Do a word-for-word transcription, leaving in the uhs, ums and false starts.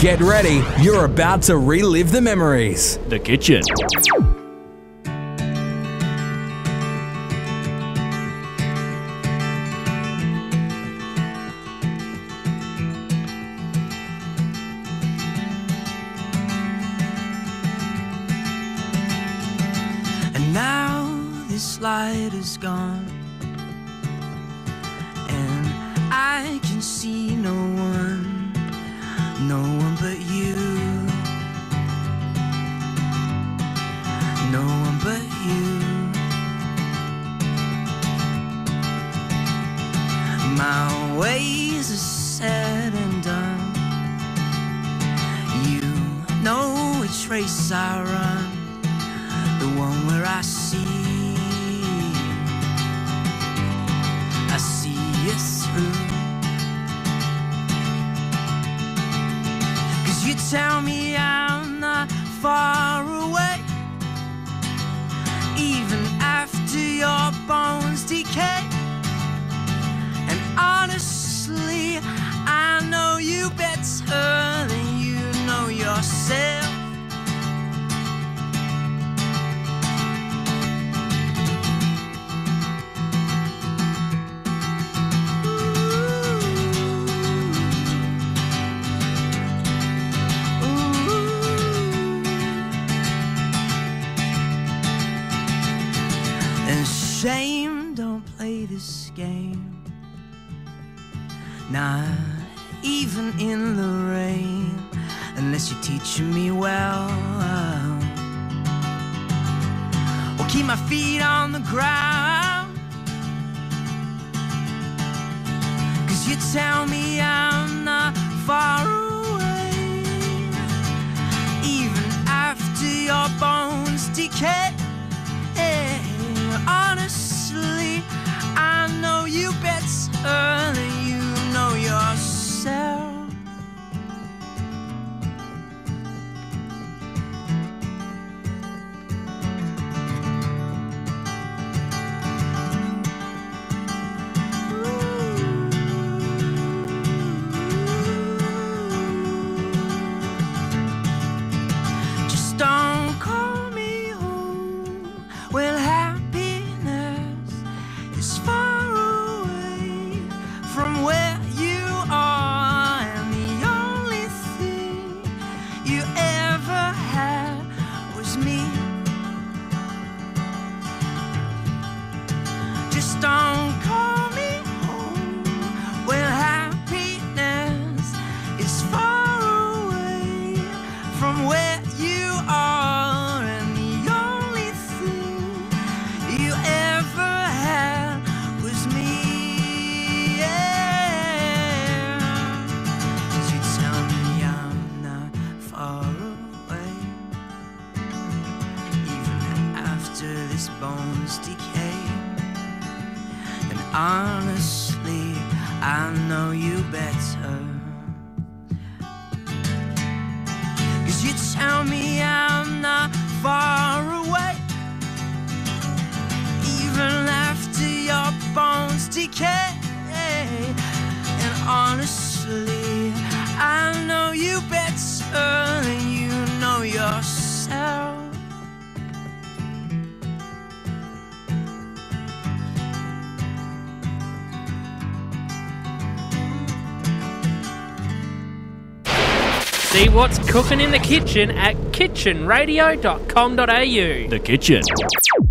Get ready, you're about to relive the memories. The Kitchen. And now this light is gone, and I can see no one, no one but you, no one but you. My ways are said and done. You know which race I run, the one where I see, I see you through. Cause you tell me I'm not far away, even after your bones decay. And honestly, I know you better than you know yourself. And shame, don't play this game, not even in the rain, unless you're teaching me well. Or keep my feet on the ground, cause you tell me I'm not far away, even after your bones decay. Honestly, I know you better than you know yourself. Just don't call me home. Well, happiness is far away from where you are, and the only thing you ever had was me. Just don't call me home. Well, happiness is far away from where you are, and the only thing you ever had was me. Yeah. 'Cause you tell me I'm not far away, even after this bones decay. And honestly, I know you better, 'cause you tell me I'm not far away, even after your bones decay. And honestly, I know you better than you know yourself. See what's cooking in the kitchen at kitchen radio dot com dot a u. The Kitchen.